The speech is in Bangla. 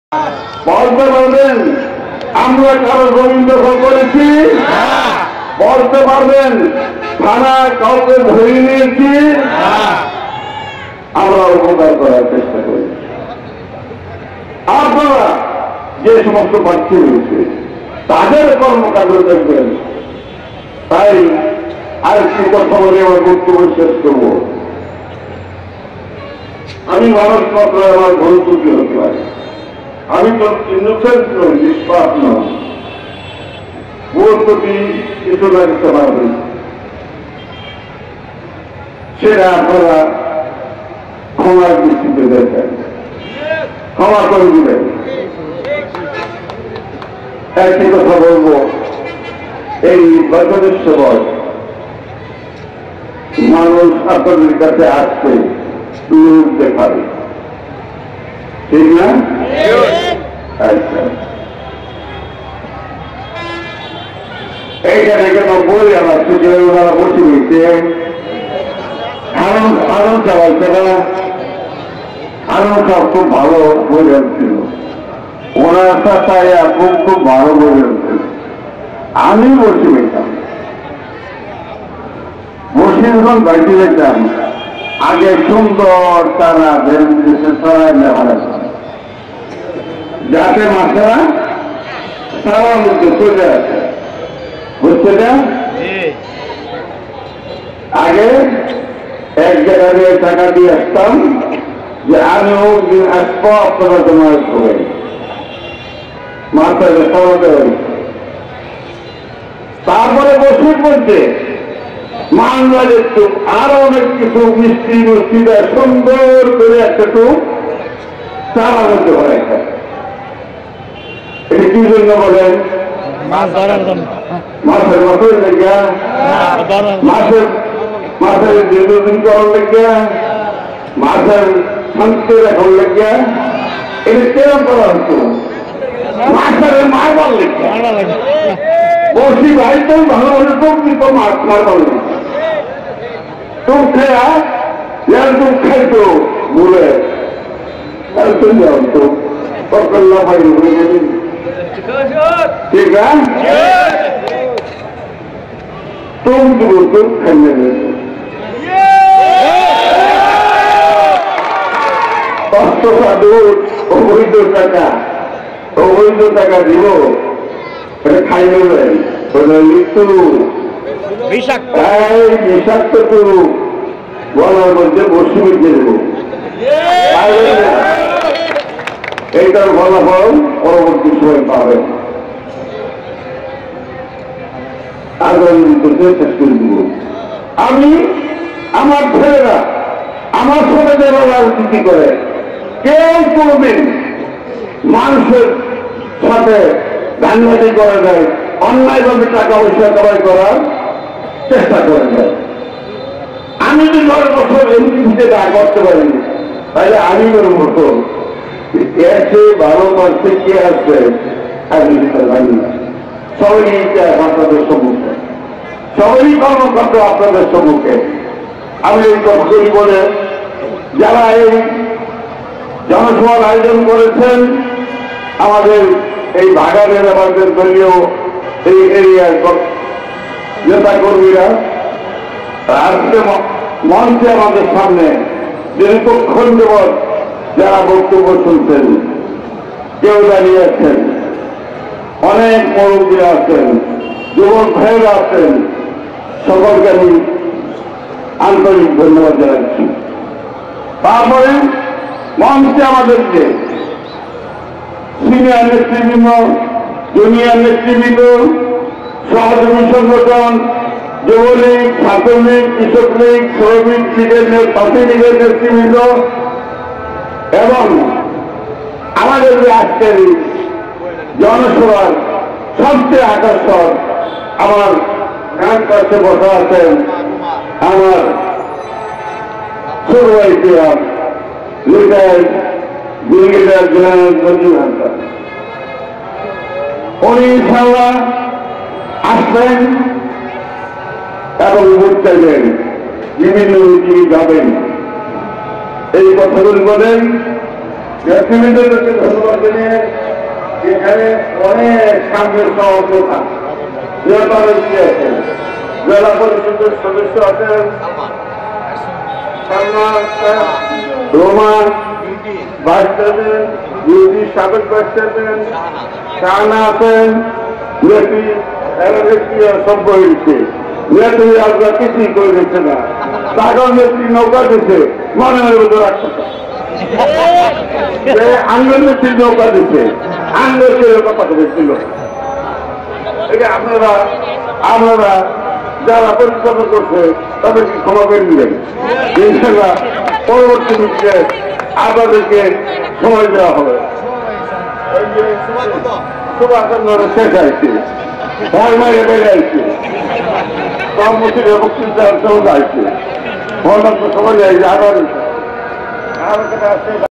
বলতে পারবেন আমরা কারো জমি দখল করেছি? বলতে পারবেন থানা কাউকে ধরে নিয়েছি? আমরা উপকার করার চেষ্টা করি। আপনারা যে সমস্ত প্রার্থী রয়েছে তাদের কর্মকাণ্ড দেখবেন। তাই আরেকটি কথা বলে আমার বক্তব্য শেষ করব। আমি মানুষ মাত্র আমার ভুল ত্রুটি হতে পারে, আমি তো ইনোসেন্ট নই, নিষ্পাপ নয়। ভুল ত্রুটি কিছু না কিছু পারবে, সেটা আপনারা ক্ষমার দৃষ্টিতে দেখেন, ক্ষমা করে দিবেন। একটি কথা বলবো, এই নির্বাচনের সময় মানুষ আপনাদের কাছে আসছে লোক দেখাবে, ঠিক না? আচ্ছা, এইখানে কেন বলে আমার সুযোগ ওনারা বসে রয়েছে, আনন্দ চালাচ্ছে না। আনন্দ খুব ভালো বলে ছিল, ওনার সাথে খুব ভালো বলে ছিল। আমি বসে পেতাম, বসে যখন বাড়িতে যেতাম আগে সুন্দর তারা সরাই নেওয়া যাতে মাছেরা সারা মধ্যে চলে আসে, বুঝছে না? আগে এক জায়গায় টাকা দিয়ে আসতাম যে আমি দিন আসবো, আপনারা তোমার করে মাথায় সরাতে পারি। তারপরে বসে পড়ছে মানবাদের টুক আরো অনেক কিছু মিষ্টি মিষ্টিটা সুন্দর করে একটা টুক চালা মধ্যে হয়। এটা কি জন্য বলেন? মাছের মাছের লেগা, মাছের দীর্ঘদিন করার লেগা, মাছের শান্তি রাখার লেগা। এটা কেরম করা হতো? মাছের মারবার লেগা। বসি ভাই তো ভালো ভালো টুক দিত, মাছ মারবার লেগা। টুক খেয়া টুক খাইতো বলে তো ঠিক আছে, তুম দিব তুম খাইলে অবৈধ টাকা দিব, খাই নেবেন মৃত্যু বিষাক্ত করু বলার মধ্যে বসে বেঁচে দেব। এইটার ফলাফল পরবর্তী সময় পাবেন। আগামী শেষ করে দিব। আমি আমার ছেলেরা আমার সাথে যারা রাজনীতি করে কেউ কোনদিন মানুষের সাথে ধান্দাটি করা যায়, অন্যায়ভাবে টাকা পয়সা কামাই করার চেষ্টা করে যায়। আমি যদি 10 বছর এমনিতে না করতে পারি তাহলে আমি ওর মতো এসে 12 মাসে কে আসবে আমি জানি না। সবাই আপনাদের সম্মুখে, সবাই কর্মকর্তা আপনাদের সম্মুখে। আমি এই কথাগুলি বলে যারা এই জনসভার আয়োজন করেছেন, আমাদের এই বাগানের আমাদের দলীয় এই এরিয়ার নেতা কর্মীরা আজকে মঞ্চে আমাদের সামনে দীর্ঘক্ষণ যাবৎ যারা বক্তব্য শুনছেন, কেউ দাঁড়িয়ে আছেন, অনেক মুরব্বী আছেন, যুবক ভাইরা আছেন, সকলকে আমি আন্তরিক ধন্যবাদ জানাচ্ছি। তারপরে মঞ্চে আমাদেরকে সিনিয়র নেতৃবৃন্দ, জুনিয়র নেতৃবৃন্দ, সহযোগী সংগঠন, যুবলীগ, ছাত্রলীগ, কৃষক লীগ, শ্রমিক লীগের পার্টি লীগের নেতৃবৃন্দ এবং আমাদের যে আজকের জনসভার সবচেয়ে আকর্ষণ আমার ডান পাশে বসা আছেন আমার ছোট ভাই leader brigadier general Manzur Hasan, উনি ইনশাআল্লাহ আসবেন এবং ভোট চাইবেন, বিভিন্ন মিটিং যাবেন। এই কথাগুলি বলেন নেতৃবৃন্দকে ধন্যবাদ জানিয়ে এখানে অনেক সামনের সহযোগিতা নেতারী আছেন, জেলা পরিষদের সদস্য আছেন, রোমান ভাইস চেয়ারম্যান, ইউজি সাবেক ভাইস চেয়ারম্যান, শাহানা আছেন, নেত্রী সভ্য হয়েছে, নেত্রী আপনার কিছুই করে দিচ্ছে না, তাকেও নেত্রী নৌকা দিচ্ছে, মনে হয় ওদের রাখতে আঙ্গুল নেত্রী নৌকা দিচ্ছে, আঙ্গুলকে কথা বলছিল। এটা আপনারা যারা পরিচালনা করছে তাদেরকে ক্ষমা করে দিলেন, ইনশাআল্লাহ পরবর্তী দিকে আপনাদেরকে সময় দেওয়া হবে। সুভাষচন্দ্র শেষ আইছে, ভয় মাইরে বেড়ে আইছে, সব মুসিদের বক্তৃতার সঙ্গে আইছে, সবাই আইছে আরো